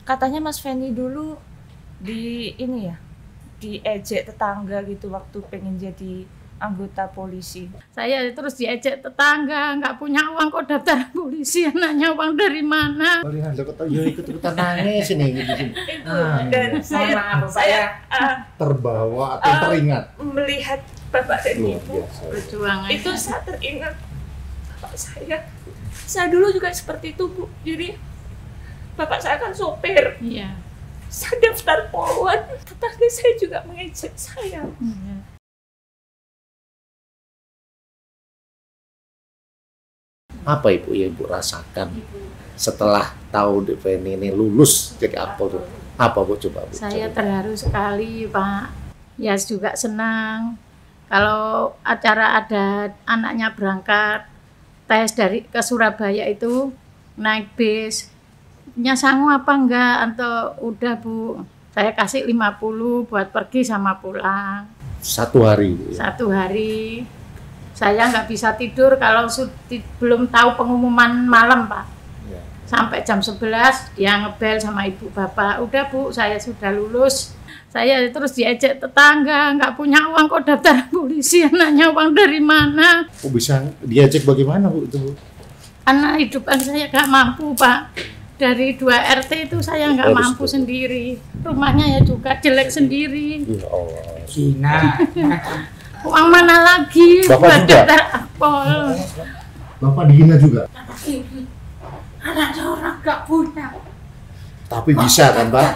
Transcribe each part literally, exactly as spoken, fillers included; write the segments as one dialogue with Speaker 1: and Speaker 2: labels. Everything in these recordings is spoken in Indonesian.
Speaker 1: Katanya Mas Feni dulu di ini ya, diejek tetangga gitu waktu pengen jadi anggota polisi.
Speaker 2: Saya terus diejek tetangga, nggak punya uang kok daftar polisi, anaknya uang dari mana?
Speaker 3: Melihat kok ya ikut-ikutan nangis ini gitu.
Speaker 1: Itu dan saya
Speaker 4: maaf,
Speaker 1: saya uh,
Speaker 3: terbawa atau
Speaker 1: uh,
Speaker 3: teringat
Speaker 1: melihat Bapak dan
Speaker 3: luar
Speaker 1: Ibu.
Speaker 3: biasa.
Speaker 2: Perjuangan.
Speaker 1: Itu saya teringat Bapak saya. Saya dulu juga seperti itu, Bu. Jadi Bapak saya kan sopir.
Speaker 2: Iya.
Speaker 1: Saya daftar poluan, tetangga saya juga mengejek saya.
Speaker 2: Iya.
Speaker 3: Apa ibu yang ibu rasakan setelah tahu Feni ini lulus jadi Akpol? Apa bu coba bu?
Speaker 2: Saya terharu sekali Pak. Ya juga senang. Kalau acara ada anaknya berangkat tes dari ke Surabaya itu naik bis, nya sanggup apa enggak? Atau udah Bu, saya kasih lima puluh buat pergi sama pulang.
Speaker 3: Satu hari bu, ya?
Speaker 2: Satu hari. Saya nggak bisa tidur kalau sudah belum tahu pengumuman malam Pak.
Speaker 3: Ya.
Speaker 2: Sampai jam sebelas dia ngebel sama ibu bapak, udah Bu saya sudah lulus. Saya terus diejek tetangga, nggak punya uang kok daftar polisi, anaknya uang dari mana?
Speaker 3: Oh bisa diajak bagaimana bu itu bu?
Speaker 2: Anak hidupan saya nggak mampu Pak. Dari dua R T itu saya nggak
Speaker 3: Harus
Speaker 2: mampu
Speaker 3: betul.
Speaker 2: sendiri. Rumahnya ya juga jelek sendiri.
Speaker 3: Ya Allah.
Speaker 4: Cina.
Speaker 2: Uang mana lagi
Speaker 3: Bapak
Speaker 2: buat
Speaker 3: juga?
Speaker 2: daftar Akpol?
Speaker 3: Bapak dihina juga?
Speaker 2: Anaknya orang nggak punya.
Speaker 3: Tapi bisa kan Pak?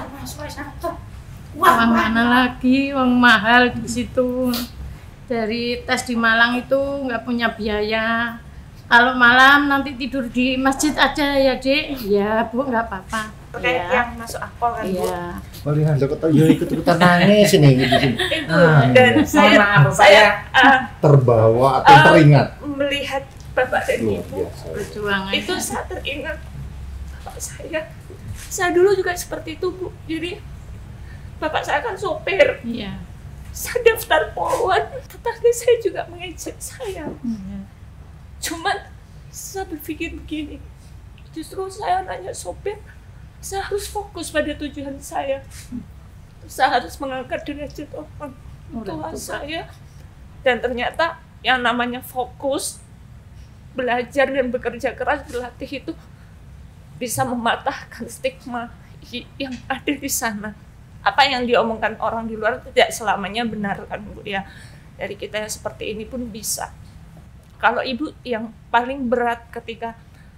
Speaker 2: Uang mana lagi, uang mahal di situ. Dari tes di Malang itu nggak punya biaya. Kalau malam nanti tidur di masjid aja ya Dek. Ya Bu, nggak apa-apa.
Speaker 1: Terkait
Speaker 2: Ya.
Speaker 1: yang masuk Akpol kan, Bu.
Speaker 2: Iya.
Speaker 3: Melihat kok ya ikut-ikutan nangis ini gitu.
Speaker 1: Itu
Speaker 3: Ah,
Speaker 1: dan saya
Speaker 4: maaf,
Speaker 1: saya uh,
Speaker 3: terbawa atau
Speaker 1: Uh,
Speaker 3: teringat
Speaker 1: melihat Bapak dan
Speaker 3: luar
Speaker 1: Ibu.
Speaker 3: biasa.
Speaker 2: Perjuangan.
Speaker 1: Itu saya teringat Bapak saya. Saya dulu juga seperti itu, Bu. Jadi Bapak saya kan sopir.
Speaker 2: Iya.
Speaker 1: Saya daftar poluan, tetangga saya juga mengejek saya.
Speaker 2: Iya.
Speaker 1: Cuman saya berpikir begini, justru saya nanya sopir, saya harus fokus pada tujuan saya. Saya harus mengangkat derajat orang tua
Speaker 2: Orang tua.
Speaker 1: saya. Dan ternyata yang namanya fokus, belajar dan bekerja keras, berlatih itu bisa mematahkan stigma i- yang ada di sana. Apa yang diomongkan orang di luar tidak selamanya benar kan Bu ya. Dari kita yang seperti ini pun bisa. Kalau Ibu yang paling berat ketika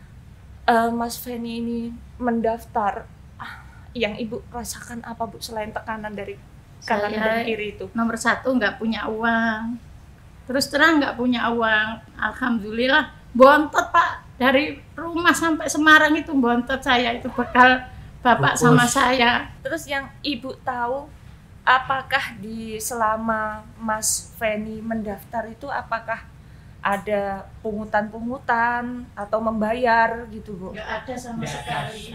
Speaker 1: uh, Mas Feni ini mendaftar, ah, yang Ibu rasakan apa Bu selain tekanan dari kanan
Speaker 2: Saya
Speaker 1: dan kiri itu?
Speaker 2: nomor satu nggak punya uang. Terus terang nggak punya uang. Alhamdulillah bontot Pak. Dari rumah sampai Semarang itu bontot saya, itu bekal Bapak
Speaker 3: Bungkus.
Speaker 2: sama saya.
Speaker 1: Terus yang Ibu tahu, apakah di selama Mas Feni mendaftar itu apakah ada pungutan-pungutan atau membayar gitu Bu?
Speaker 2: Nggak ada sama sekali.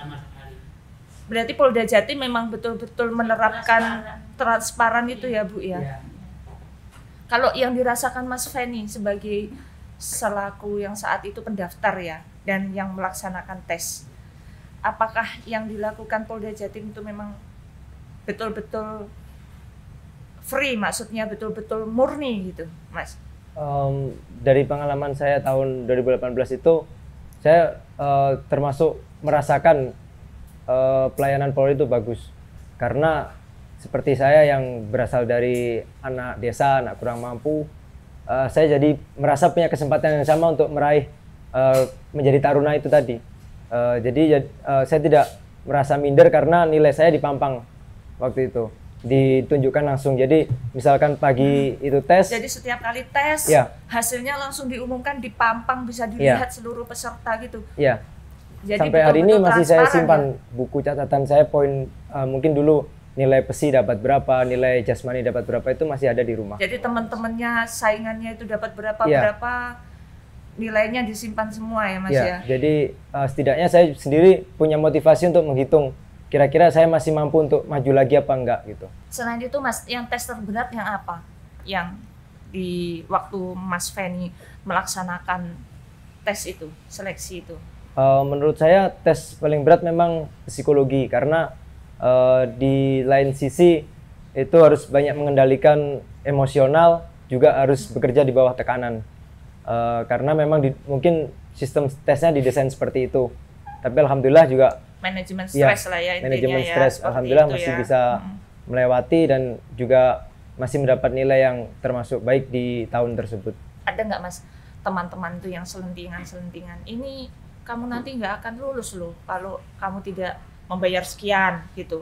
Speaker 1: Berarti Polda Jatim memang betul-betul menerapkan transparan itu ya Bu ya?
Speaker 4: Ya.
Speaker 1: Kalau yang dirasakan Mas Feni sebagai selaku yang saat itu pendaftar ya dan yang melaksanakan tes, apakah yang dilakukan Polda Jatim itu memang betul-betul free, maksudnya betul-betul murni gitu, Mas?
Speaker 5: Um, dari pengalaman saya tahun dua ribu delapan belas itu, saya uh, termasuk merasakan uh, pelayanan Polri itu bagus. Karena seperti saya yang berasal dari anak desa, anak kurang mampu, uh, saya jadi merasa punya kesempatan yang sama untuk meraih uh, menjadi taruna itu tadi. Uh, jadi uh, saya tidak merasa minder karena nilai saya dipampang waktu itu, ditunjukkan langsung. Jadi misalkan pagi itu tes,
Speaker 1: Jadi setiap kali tes,
Speaker 5: Ya.
Speaker 1: hasilnya langsung diumumkan di pampang, bisa
Speaker 5: Ya.
Speaker 1: dilihat seluruh peserta gitu.
Speaker 5: ya.
Speaker 1: Jadi
Speaker 5: Sampai hari ini
Speaker 1: betul-betul
Speaker 5: masih saya
Speaker 1: transparan
Speaker 5: simpan
Speaker 1: ya?
Speaker 5: buku catatan saya, poin uh, mungkin dulu nilai pesi dapat berapa, nilai jasmani dapat berapa, itu masih ada di rumah.
Speaker 1: Jadi teman-temannya, saingannya itu dapat berapa
Speaker 5: Ya.
Speaker 1: berapa, nilainya disimpan semua ya Mas
Speaker 5: Ya,
Speaker 1: ya?
Speaker 5: jadi uh, setidaknya saya sendiri punya motivasi untuk menghitung kira-kira saya masih mampu untuk maju lagi apa enggak gitu.
Speaker 1: Selain itu Mas, yang tes terberat yang apa? Yang di waktu Mas Feni melaksanakan tes itu, seleksi itu?
Speaker 5: Uh, menurut saya tes paling berat memang psikologi, karena uh, di lain sisi itu harus banyak mengendalikan emosional, juga harus bekerja di bawah tekanan. Uh, karena memang di, mungkin sistem tesnya didesain seperti itu. Tapi alhamdulillah juga
Speaker 1: manajemen stres
Speaker 5: ya,
Speaker 1: lah ya intinya
Speaker 5: manajemen
Speaker 1: ya.
Speaker 5: stres alhamdulillah
Speaker 1: itu
Speaker 5: masih
Speaker 1: ya.
Speaker 5: bisa
Speaker 1: Hmm.
Speaker 5: melewati dan juga masih mendapat nilai yang termasuk baik di tahun tersebut.
Speaker 1: Ada nggak Mas teman-teman tuh yang selentingan-selentingan, ini kamu nanti nggak akan lulus loh kalau kamu tidak membayar sekian gitu?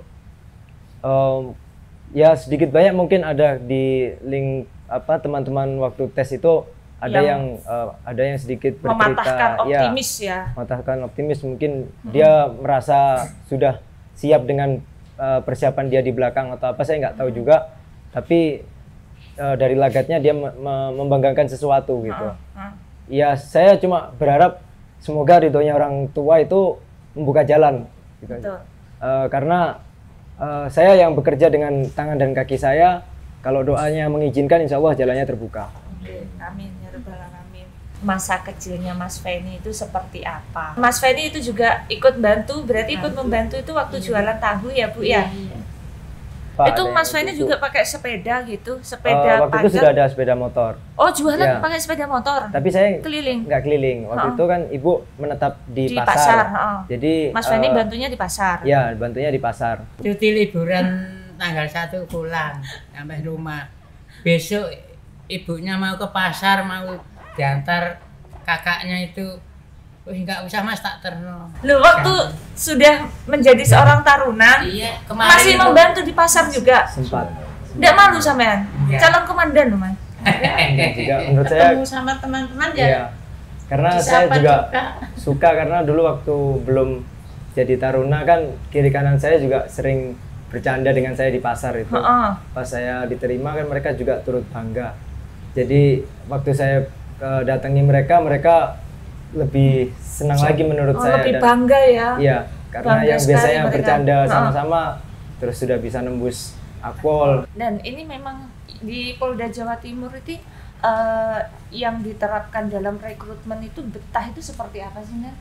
Speaker 5: Um, ya sedikit banyak mungkin ada di link apa teman-teman waktu tes itu ada yang, yang uh, ada yang sedikit bercerita,
Speaker 1: mematahkan optimis ya,
Speaker 5: ya mematahkan optimis mungkin hmm. dia merasa sudah siap dengan uh, persiapan dia di belakang atau apa, saya nggak tahu hmm. juga, tapi uh, dari lagatnya dia me me membanggakan sesuatu gitu. Uh, uh. Ya saya cuma berharap semoga ridhonya orang tua itu membuka jalan gitu. Uh, karena uh, saya yang bekerja dengan tangan dan kaki saya, kalau doanya mengizinkan insya Allah jalannya terbuka.
Speaker 1: Amin ya rabbal alamin. Masa kecilnya Mas Feni itu seperti apa? Mas Feni itu juga ikut bantu, berarti ikut membantu itu waktu jualan tahu ya Bu ya? Iya. Pak, itu Mas Feni juga pakai sepeda gitu, sepeda
Speaker 5: uh, waktu pagar. Itu sudah ada sepeda motor.
Speaker 1: Oh jualan ya. Pakai sepeda motor?
Speaker 5: Tapi saya
Speaker 1: keliling?
Speaker 5: Nggak keliling, waktu oh. itu kan Ibu menetap di,
Speaker 1: di
Speaker 5: pasar,
Speaker 1: pasar oh.
Speaker 5: Jadi
Speaker 1: Mas Feni uh, bantunya di pasar?
Speaker 5: Ya bantunya di pasar.
Speaker 4: Cuti liburan tanggal satu pulang sampai rumah, besok ibunya mau ke pasar, mau diantar kakaknya itu, wih nggak usah Mas tak terno.
Speaker 1: Loh waktu kan. Sudah menjadi seorang taruna,
Speaker 4: iya,
Speaker 1: masih itu membantu di pasar juga?
Speaker 5: Sempat.
Speaker 1: Nggak malu sampean? Ya. Calon komandan loh Mas.
Speaker 5: Juga menurut saya.
Speaker 2: Ketemu sama teman-teman ya.
Speaker 5: Iya. Karena saya juga, juga suka, karena dulu waktu belum jadi taruna kan kiri kanan saya juga sering bercanda dengan saya di pasar itu. Uh -uh. Pas saya diterima kan mereka juga turut bangga. Jadi waktu saya uh, datangi mereka, mereka lebih senang so, lagi menurut
Speaker 1: oh,
Speaker 5: saya.
Speaker 1: Lebih
Speaker 5: dan,
Speaker 1: bangga ya?
Speaker 5: Iya, karena bangga yang biasanya bercanda sama-sama, uh. terus sudah bisa nembus akpol.
Speaker 1: Dan ini memang di Polda Jawa Timur itu uh, yang diterapkan dalam rekrutmen itu betah itu seperti apa sih Nen?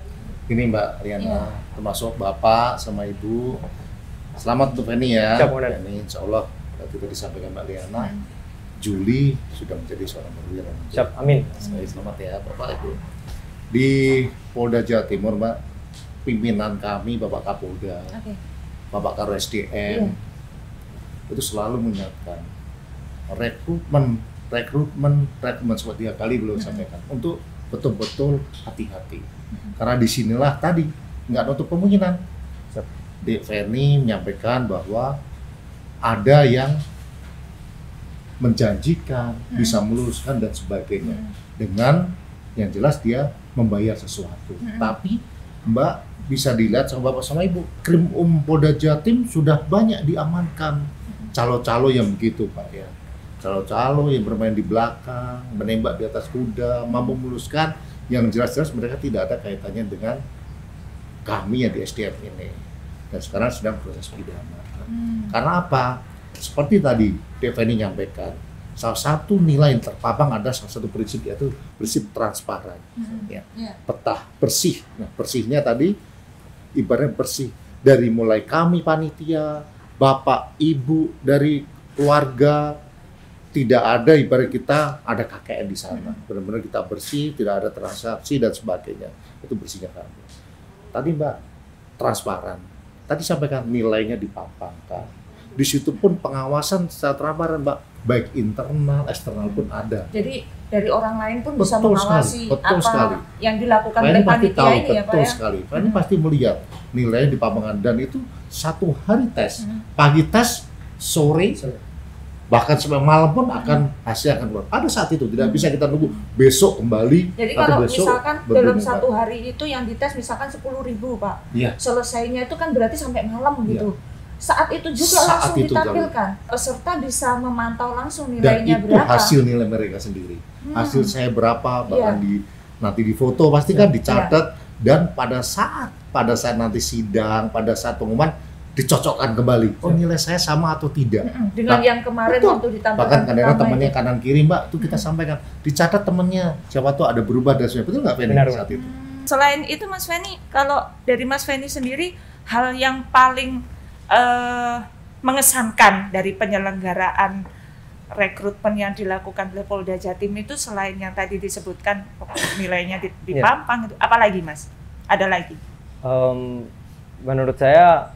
Speaker 3: Ini Mbak Riana, yeah. termasuk Bapak sama Ibu. Selamat untuk Feni ya. Ini insya Allah tadi disampaikan Mbak Riana. Hmm. Juli sudah menjadi seorang perwira.
Speaker 5: Siap, amin.
Speaker 3: Sekali selamat ya Bapak Ibu. Di Polda Jawa Timur Mbak, pimpinan kami Bapak Kapolda, okay. Bapak Karo S D M, yeah. itu selalu mengingatkan rekrutmen, rekrutmen, rekrutmen seperti tiga kali belum mm-hmm. sampaikan untuk betul-betul hati-hati. Mm-hmm. Karena disinilah tadi nggak nutup kemungkinan. Dek Feni menyampaikan bahwa ada yang menjanjikan, hmm. bisa meluluskan dan sebagainya, hmm. dengan yang jelas dia membayar sesuatu. Hmm. Tapi Mbak bisa dilihat sama Bapak sama Ibu, Krim Um Polda Jatim sudah banyak diamankan hmm. calo-calo yang begitu Pak ya, calo-calo yang bermain di belakang, menembak di atas kuda, mampu meluluskan, yang jelas-jelas mereka tidak ada kaitannya dengan kami yang di S D M ini, dan sekarang sedang proses pidana. Hmm. Karena apa? Seperti tadi Deveni nyampaikan, salah satu nilai yang terpapang ada salah satu prinsip, yaitu prinsip transparan, mm-hmm. ya. Yeah. Petah bersih. Nah bersihnya tadi ibaratnya bersih dari mulai kami panitia, bapak, ibu, dari keluarga, tidak ada ibarat kita ada K K N di sana. Mm-hmm. Benar-benar kita bersih, tidak ada transaksi dan sebagainya. Itu bersihnya kami. Tadi Mbak transparan. Tadi sampaikan nilainya dipapangkan. Di situ pun pengawasan secara transparan Mbak, baik internal, eksternal pun ada.
Speaker 1: Jadi dari orang lain pun
Speaker 3: betul
Speaker 1: bisa mengawasi
Speaker 3: sekali, betul
Speaker 1: apa
Speaker 3: sekali.
Speaker 1: yang dilakukan
Speaker 3: Feni
Speaker 1: oleh
Speaker 3: pasti
Speaker 1: panitia
Speaker 3: tahu,
Speaker 1: ini ya Pak
Speaker 3: betul
Speaker 1: ya?
Speaker 3: sekali. Feni hmm. pasti melihat nilai di papangan, dan itu satu hari tes, hmm. pagi tes, sore, bahkan sampai malam pun akan hasil akan keluar. Pada saat itu tidak bisa kita nunggu besok kembali.
Speaker 1: Jadi kalau misalkan dalam satu hari itu yang dites misalkan sepuluh ribu Pak, ya. Selesainya itu kan berarti sampai malam gitu. Ya. Saat itu juga Saat langsung itu ditampilkan, jauh. Peserta bisa memantau langsung nilainya berapa. Dan itu berapa. Hasil nilai mereka sendiri. Hmm. Hasil saya berapa, bahkan yeah. di nanti di foto pasti yeah. kan dicatat, yeah. dan pada saat pada saat nanti sidang, pada saat pengumuman dicocokkan kembali. Oh nilai saya sama atau tidak? Hmm. Dengan bah, yang kemarin betul. Waktu ditampilkan.
Speaker 3: Bahkan kadang-kadang temannya kanan kiri Mbak, itu kita hmm. sampaikan, dicatat temennya. Siapa tahu ada berubah dan sebagainya. Betul nggak Feni saat itu?
Speaker 1: Hmm. Selain itu Mas Feni, kalau dari Mas Feni sendiri hal yang paling uh, mengesankan dari penyelenggaraan rekrutmen yang dilakukan oleh Polda Jatim itu selain yang tadi disebutkan nilainya di, di
Speaker 5: Ya.
Speaker 1: Pampang itu, apa lagi Mas? Ada lagi?
Speaker 5: Um, menurut saya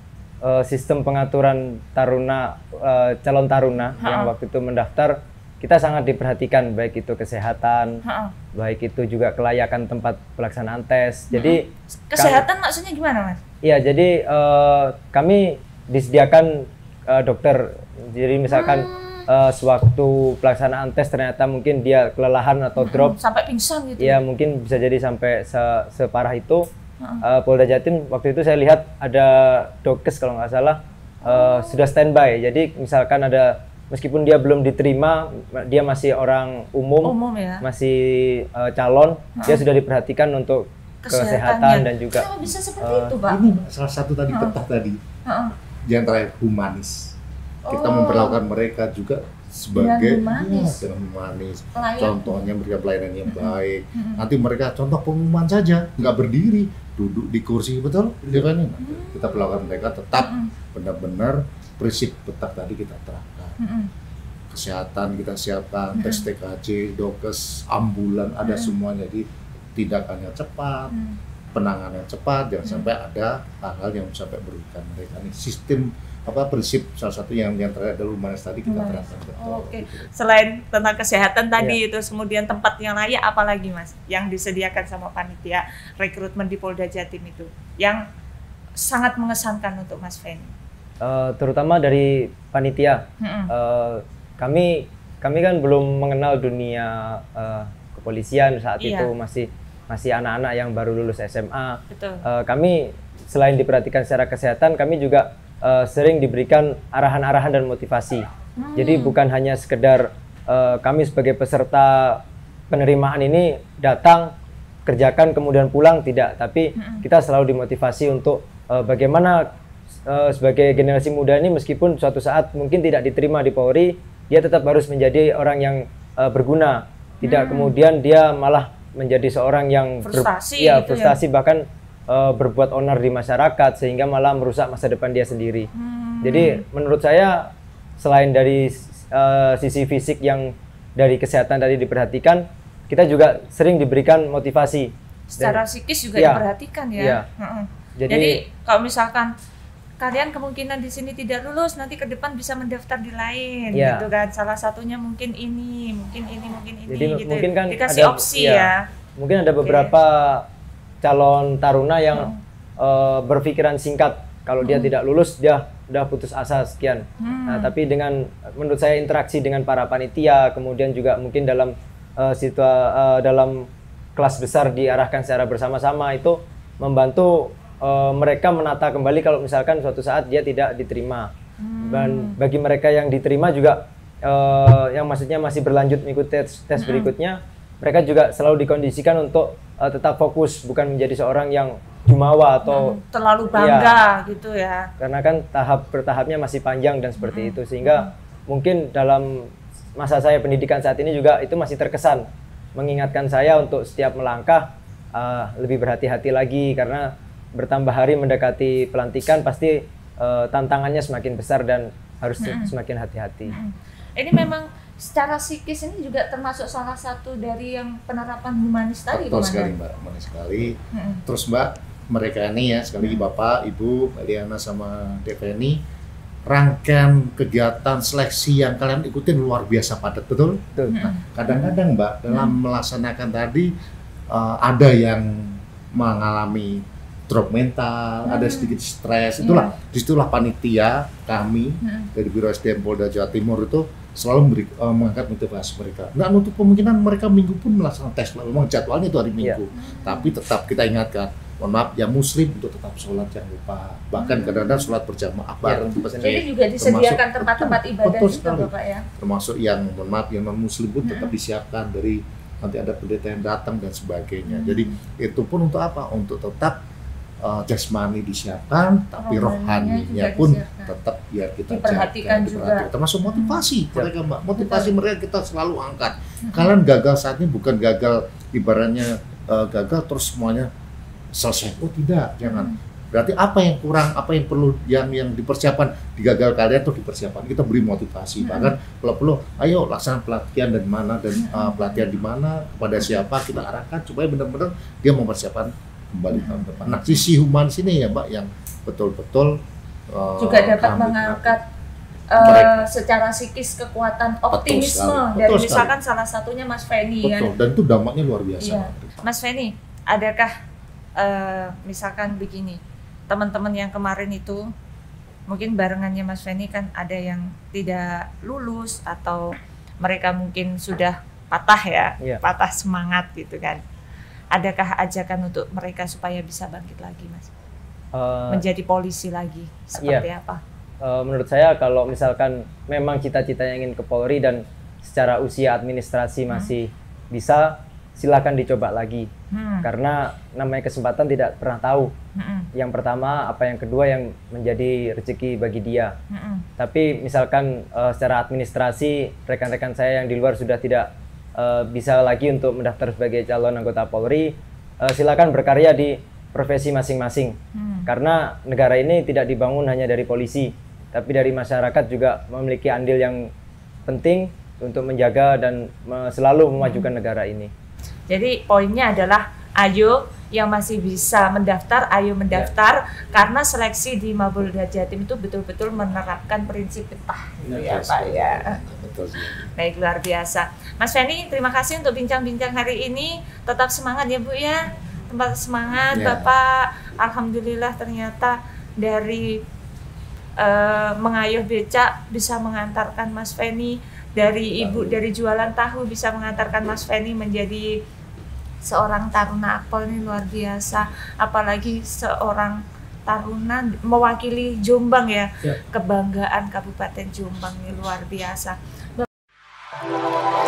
Speaker 5: uh, sistem pengaturan taruna uh, calon taruna
Speaker 1: Ha-ha.
Speaker 5: yang waktu itu mendaftar kita sangat diperhatikan, baik itu kesehatan,
Speaker 1: Ha-ha.
Speaker 5: baik itu juga kelayakan tempat pelaksanaan tes. Jadi
Speaker 1: Kesehatan maksudnya gimana Mas?
Speaker 5: iya, jadi uh, kami disediakan uh, dokter. Jadi misalkan uh, sewaktu pelaksanaan tes ternyata mungkin dia kelelahan atau drop,
Speaker 1: Sampai pingsan gitu?
Speaker 5: ya mungkin bisa jadi sampai se- separah itu. Uh, Polda Jatim waktu itu saya lihat ada dokes kalau nggak salah uh, sudah standby. Jadi misalkan ada, meskipun dia belum diterima, dia masih orang umum,
Speaker 1: Umum ya?
Speaker 5: masih uh, calon, dia sudah diperhatikan untuk
Speaker 1: Kesehatannya.
Speaker 5: kesehatan dan juga
Speaker 1: Kenapa bisa seperti
Speaker 5: uh,
Speaker 1: itu Pak?
Speaker 3: Ini salah satu tadi peta tadi,
Speaker 1: Ha-ha.
Speaker 3: yang terakhir humanis. Kita
Speaker 1: Oh.
Speaker 3: memperlakukan mereka juga sebagai
Speaker 1: Dengan humanis.
Speaker 3: ya, dengan humanis.
Speaker 1: Layak.
Speaker 3: Contohnya mereka pelayanan yang baik. Nanti mereka contoh pengumuman saja, nggak berdiri, duduk di kursi, betul? Ya kan? Nah, kita perlakukan mereka tetap benar-benar prinsip tetap tadi kita terapkan.
Speaker 1: Mm-mm.
Speaker 3: Kesehatan kita siapkan, tes T K J, dokes, ambulan, ada semuanya. Jadi tindakannya cepat, penanganan cepat, jangan sampai ada hal-hal yang sampai merugikan mereka. Ini sistem apa prinsip salah satu yang yang terakhir adalah humanis tadi kita
Speaker 1: Humanis.
Speaker 3: terapkan betul.
Speaker 1: Oh, Oke,
Speaker 3: gitu.
Speaker 1: selain tentang kesehatan tadi
Speaker 5: Iya.
Speaker 1: itu, kemudian tempat yang layak apa lagi Mas? Yang disediakan sama panitia rekrutmen di Polda Jatim itu, yang sangat mengesankan untuk Mas Feni.
Speaker 5: uh, terutama dari panitia.
Speaker 1: Mm-mm.
Speaker 5: Uh, kami kami kan belum mengenal dunia uh, kepolisian saat
Speaker 1: Iya.
Speaker 5: itu, masih masih anak-anak yang baru lulus S M A.
Speaker 1: Betul.
Speaker 5: Uh, kami selain diperhatikan secara kesehatan, kami juga uh, sering diberikan arahan-arahan dan motivasi. Jadi bukan hanya sekedar uh, kami sebagai peserta penerimaan ini datang, kerjakan kemudian pulang, tidak. Tapi kita selalu dimotivasi untuk uh, bagaimana uh, sebagai generasi muda ini, meskipun suatu saat mungkin tidak diterima di Polri, dia tetap harus menjadi orang yang uh, berguna. Tidak kemudian dia malah menjadi seorang yang ber-
Speaker 1: Frustasi
Speaker 5: ya,
Speaker 1: gitu ya.
Speaker 5: frustasi bahkan uh, berbuat onar di masyarakat sehingga malah merusak masa depan dia sendiri.
Speaker 1: Hmm.
Speaker 5: Jadi menurut saya selain dari uh, sisi fisik yang dari kesehatan tadi diperhatikan, kita juga sering diberikan motivasi.
Speaker 1: Secara
Speaker 5: Dan-
Speaker 1: psikis juga
Speaker 5: Iya.
Speaker 1: diperhatikan ya.
Speaker 5: Iya.
Speaker 1: Mm-mm.
Speaker 5: Jadi,
Speaker 1: Jadi kalau misalkan kalian kemungkinan di sini tidak lulus, nanti ke depan bisa mendaftar di lain,
Speaker 5: Iya.
Speaker 1: gitu kan? Salah satunya mungkin ini, mungkin ini, mungkin ini,
Speaker 5: Jadi
Speaker 1: gitu.
Speaker 5: mungkin kan
Speaker 1: Dikasih
Speaker 5: ada-
Speaker 1: opsi
Speaker 5: iya.
Speaker 1: ya.
Speaker 5: mungkin ada beberapa calon taruna yang uh, berpikiran singkat. Kalau dia tidak lulus, dia udah putus asa sekian. Nah, tapi dengan menurut saya interaksi dengan para panitia, kemudian juga mungkin dalam uh, situa uh, dalam kelas besar diarahkan secara bersama-sama, itu membantu uh, mereka menata kembali kalau misalkan suatu saat dia tidak diterima. Dan bagi mereka yang diterima juga uh, yang maksudnya masih berlanjut mengikuti tes, tes berikutnya, mereka juga selalu dikondisikan untuk uh, tetap fokus, bukan menjadi seorang yang jumawa atau
Speaker 1: Terlalu bangga gitu ya.
Speaker 5: karena kan tahap bertahapnya masih panjang dan seperti itu, sehingga mungkin dalam masa saya pendidikan saat ini juga itu masih terkesan mengingatkan saya untuk setiap melangkah uh, lebih berhati-hati lagi, karena bertambah hari mendekati pelantikan pasti uh, tantangannya semakin besar dan harus semakin hati-hati.
Speaker 1: Ini memang secara psikis ini juga termasuk salah satu dari yang penerapan humanis tadi,
Speaker 3: Betul sekali
Speaker 1: Komandan.
Speaker 3: Mbak, manis sekali.
Speaker 1: Mm-mm.
Speaker 3: Terus Mbak, mereka ini ya, sekali lagi Bapak, Ibu, Mbak Liana sama Deveni, rangkaian kegiatan seleksi yang kalian ikutin luar biasa padat, betul?
Speaker 5: Betul.
Speaker 3: Nah, kadang-kadang Mbak, dalam melaksanakan tadi uh, ada yang mengalami drop mental, ada sedikit stres. Itulah, disitulah panitia kami dari Biro S D M Polda Jawa Timur itu selalu memberi, uh, mengangkat motivasi mereka. Nggak nutup kemungkinan mereka minggu pun melaksanakan tes. Memang jadwalnya itu hari Minggu, tapi tetap kita ingatkan. Mohon maaf, yang Muslim untuk tetap sholat jangan lupa. Bahkan kadang-kadang sholat berjamaah bareng di masjid.
Speaker 1: Jadi juga disediakan
Speaker 3: Termasuk-
Speaker 1: tempat-tempat
Speaker 3: betul,
Speaker 1: ibadah
Speaker 3: betul
Speaker 1: juga
Speaker 3: sekali.
Speaker 1: Bapak ya.
Speaker 3: Termasuk yang mohon maaf yang non muslim pun tetap disiapkan dari nanti ada pendeta yang datang dan sebagainya. Jadi itu pun untuk apa? Untuk tetap uh, jasmani disiapkan, tapi
Speaker 1: Rohaninya
Speaker 3: rohaninya
Speaker 1: juga
Speaker 3: pun
Speaker 1: disiapkan.
Speaker 3: tetap ya kita
Speaker 1: Diperhatikan
Speaker 3: jaga,
Speaker 1: juga.
Speaker 3: diperhatikan. Termasuk motivasi mereka Mbak. Motivasi mereka kita selalu angkat. Kalian gagal saat ini bukan gagal ibaratnya uh, gagal terus semuanya selesai. Oh tidak, jangan. Berarti apa yang kurang, apa yang perlu, yang yang dipersiapkan di gagal kalian tuh dipersiapkan. Kita beri motivasi. Hmm. Bahkan kalau perlu, ayo laksanakan pelatihan dan mana dan uh, pelatihan di mana kepada siapa kita arahkan supaya benar-benar dia mempersiapkan kembali tahun depan. Nah, sisi humanis ini ya Mbak yang betul-betul uh,
Speaker 1: juga dapat mengangkat uh, secara psikis kekuatan optimisme dari misalkan sekali. Salah satunya Mas Feni.
Speaker 3: Betul,
Speaker 1: kan?
Speaker 3: Dan itu dampaknya luar biasa.
Speaker 1: Iya. Mas Feni, adakah uh, misalkan begini, teman-teman yang kemarin itu mungkin barengannya Mas Feni kan ada yang tidak lulus atau mereka mungkin sudah patah ya, yeah. patah semangat gitu kan. Adakah ajakan untuk mereka supaya bisa bangkit lagi, Mas? Uh, Menjadi polisi lagi, seperti yeah. apa?
Speaker 5: Uh, menurut saya kalau misalkan memang cita-citanya ingin ke Polri dan secara usia administrasi masih hmm. bisa, silakan dicoba lagi. Hmm. Karena namanya kesempatan tidak pernah tahu. Hmm. Yang pertama, apa yang kedua yang menjadi rezeki bagi dia. Hmm. Tapi misalkan uh, secara administrasi rekan-rekan saya yang di luar sudah tidak uh, bisa lagi untuk mendaftar sebagai calon anggota Polri, uh, silakan berkarya di profesi masing-masing. Hmm. Karena negara ini tidak dibangun hanya dari polisi, tapi dari masyarakat juga memiliki andil yang penting untuk menjaga dan me- selalu memajukan hmm. negara ini.
Speaker 1: Jadi poinnya adalah ayo yang masih bisa mendaftar, ayo mendaftar ya. Karena seleksi di Mapolda Jatim itu betul-betul menerapkan prinsip betah gitu ya, ya Pak ya. Betul. Baik, luar biasa. Mas Feni, terima kasih untuk bincang-bincang hari ini. Tetap semangat ya Bu ya. Tempat semangat ya. Bapak. Alhamdulillah ternyata dari uh, mengayuh becak bisa mengantarkan Mas Feni, dari ibu dari jualan tahu bisa mengantarkan Mas Feni menjadi seorang taruna Akpol. Ini luar biasa, apalagi seorang taruna mewakili Jombang ya, ya. Kebanggaan Kabupaten Jombang ini luar biasa.